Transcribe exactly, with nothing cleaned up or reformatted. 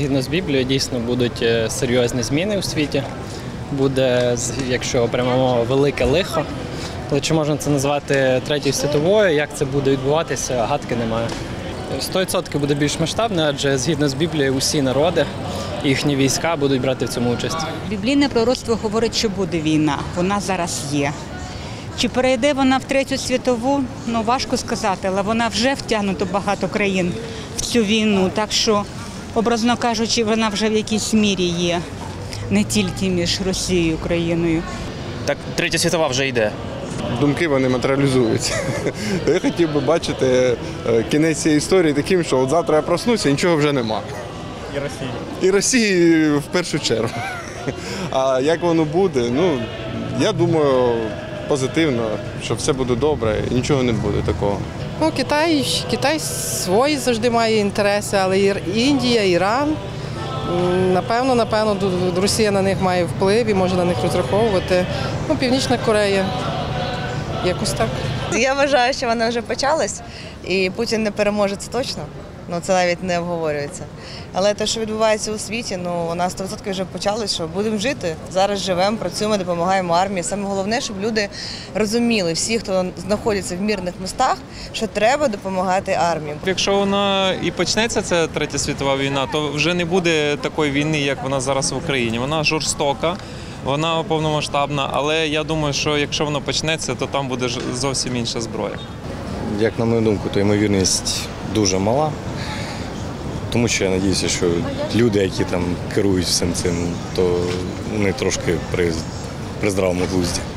Згідно з Біблією, дійсно будуть серйозні зміни у світі. Буде, якщо прямо мова, велике лихо. Але чи можна це назвати Третьою світовою, як це буде відбуватися, гадки немає. сто відсотків буде більш масштабне, адже згідно з Біблією усі народи, їхні війська будуть брати в цьому участь. Біблійне пророцтво говорить, що буде війна. Вона зараз є. Чи перейде вона в Третю світову? Ну, важко сказати, але вона вже втягнута багато країн в цю війну. Так що, образно кажучи, вона вже в якійсь мірі є. Не тільки між Росією і Україною. Так Третя світова вже йде. Думки вони матеріалізуються. Я хотів би бачити кінець цієї історії таким, що от завтра я проснуся, і нічого вже нема. І Росії. І Росії в першу чергу. А як воно буде, ну, я думаю, позитивно, що все буде добре і нічого не буде такого. Ну, Китай, Китай свої завжди має інтереси, але і Індія, Іран, напевно, напевно, Росія на них має вплив і може на них розраховувати. Ну, Північна Корея. Якось так. Я вважаю, що вона вже почалась, і Путін не переможе, це точно. Ну, це навіть не обговорюється. Але те, що відбувається у світі, ну, у нас сто відсотків вже почалось, що будемо жити. Зараз живемо, працюємо, допомагаємо армії. Саме головне, щоб люди розуміли, всі, хто знаходиться в мирних містах, що треба допомагати армії. Якщо вона і почнеться, ця Третя світова війна, то вже не буде такої війни, як вона зараз в Україні. Вона жорстока. Вона повномасштабна, але я думаю, що якщо воно почнеться, то там буде зовсім інша зброя. Як на мою думку, то ймовірність дуже мала, тому що я сподіваюся, що люди, які там керують всім цим, то вони трошки при, при здравому глузді.